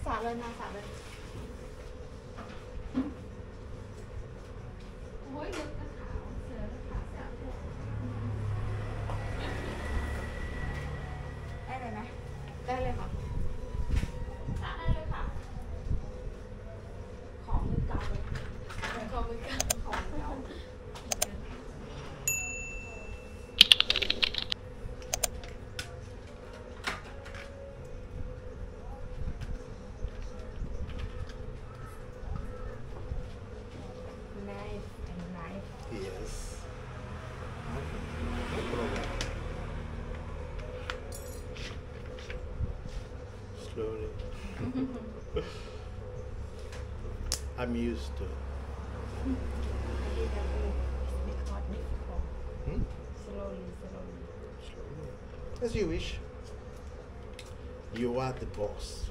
สระเลยนะสระเลยโอ้ยเลือดขาวเสือขาวสระพวกได้เลยไหมได้เลยค่ะสระได้เลยค่ะของมือเก่าเลยของมือเก่าของเก่า Yes. No problem. Slowly. I'm used to it. Hmm? Slowly. Slowly. As you wish. You are the boss.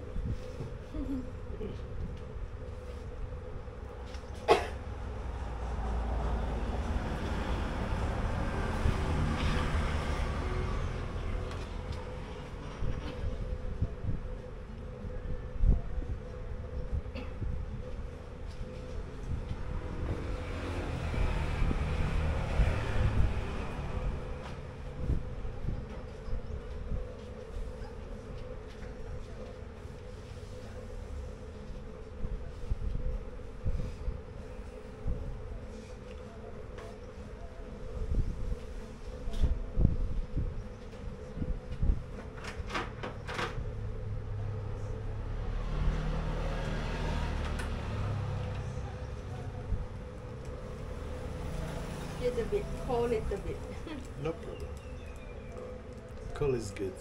Little bit, cold little bit. No problem. Cool is good.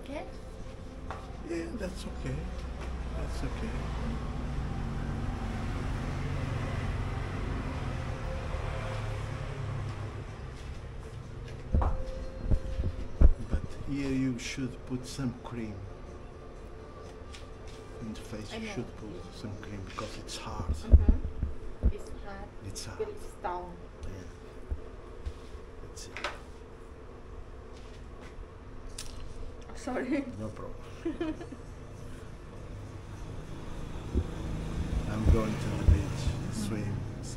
okay? Yeah, that's okay. That's okay. But here you should put some cream. In the face I you know. should put some cream because it's hard. It's hard. It's hard. But it's down. Yeah. That's it. Sorry. No problem. I'm going to the beach, swim, so.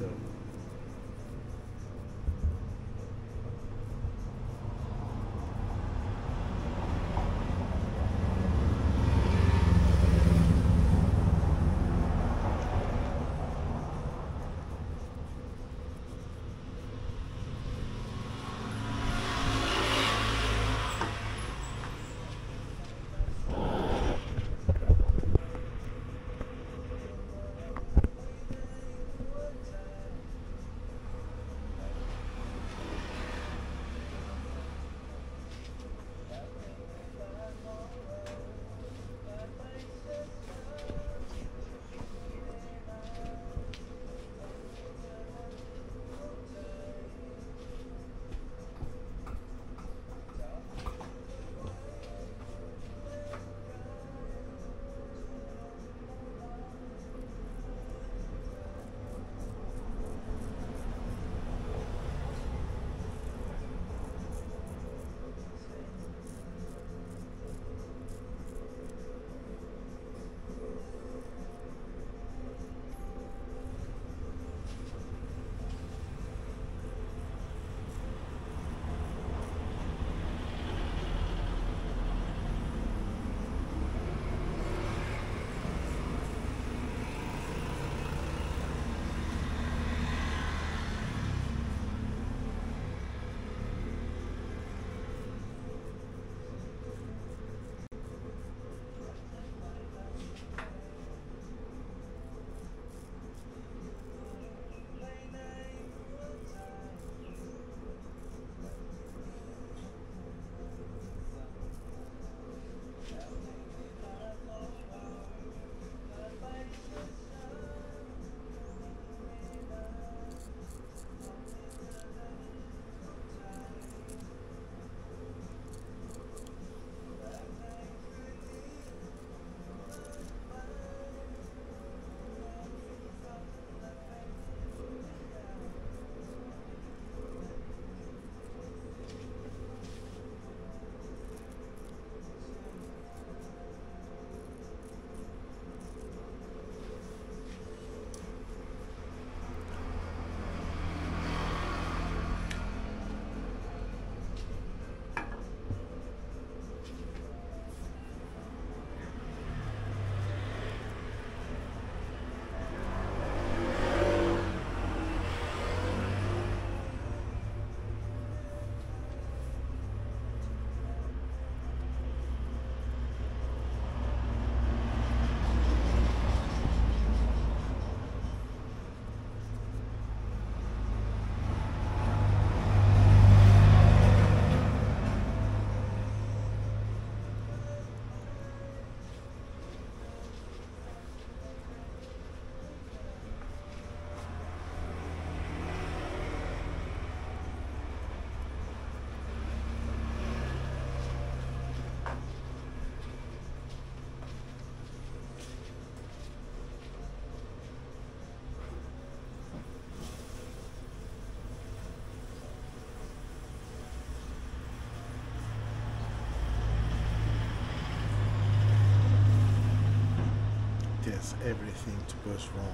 There's everything to go wrong.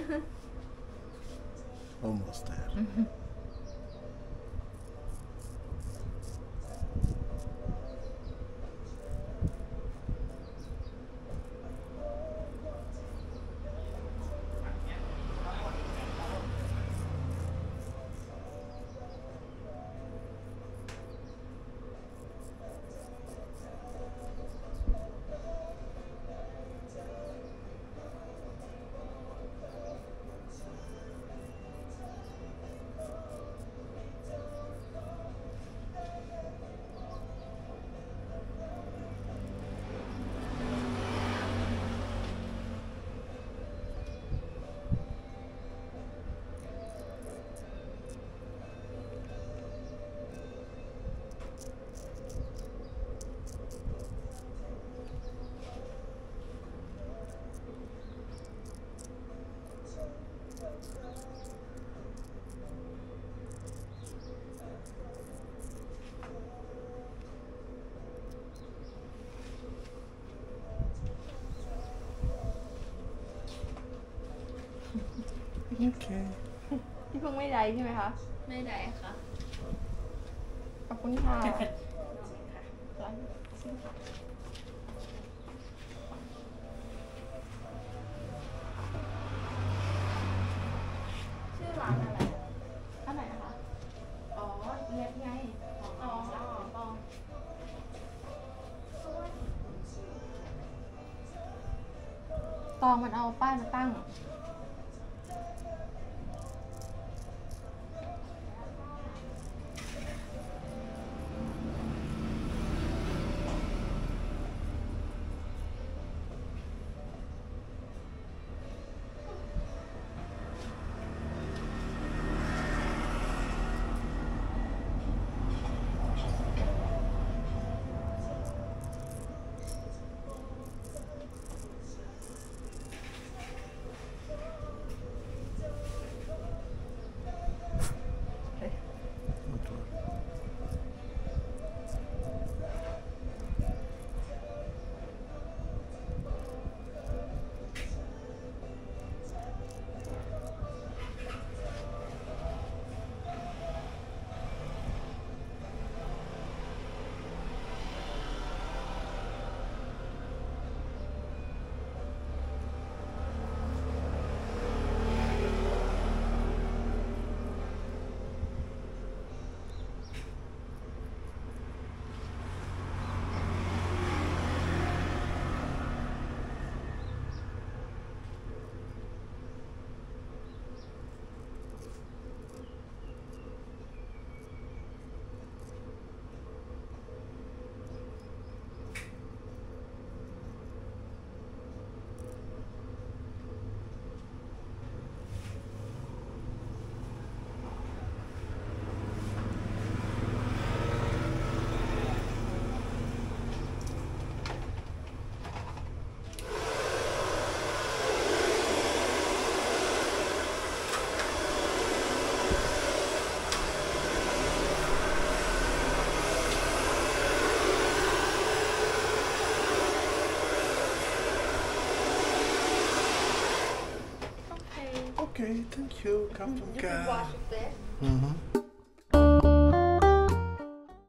Almost there. Okay. พี่เพิ่งไม่ได้ใช่ไหมคะไม่ได้ค่ะขอบคุณค่ะ ชื่อร้านอะไรอันไหนนะคะ อ๋อเล็บไง อ๋อตองมันเอาป้ายมาตั้ง Okay, thank you. Captain You K. can wash it there. Mm-hmm.